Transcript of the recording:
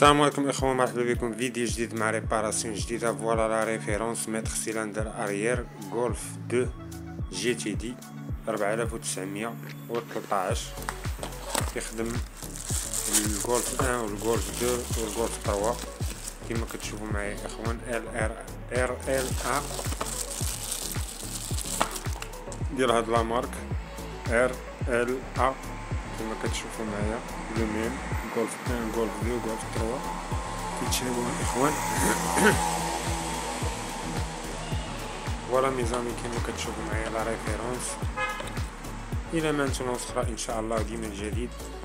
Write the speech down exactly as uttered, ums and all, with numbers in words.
السلام عليكم اخوان، مرحبا بكم في فيديو جديد مع ريباراسيون جديده. فوالا لا ريفيرونس متر سيلندر اريير غولف اثنين جي تي دي أربعة آلاف وتسعمية وثلاثة يخدم الغولف واحد والغولف اثنين والغولف ثلاثة كما كتشوفوا معايا اخوان. ال ار ار ال ا ديال هاد لا مارك ار ال ا كما كتشوفوا معايا. لو ميم غولف واحد غولف اثنين غولف ثلاثة كيتشراو الاخوان. فوالا ميزامي كما كتشوفوا معايا لا ريفيرونس. الى ما نتوما اخرى ان شاء الله ديما الجديد.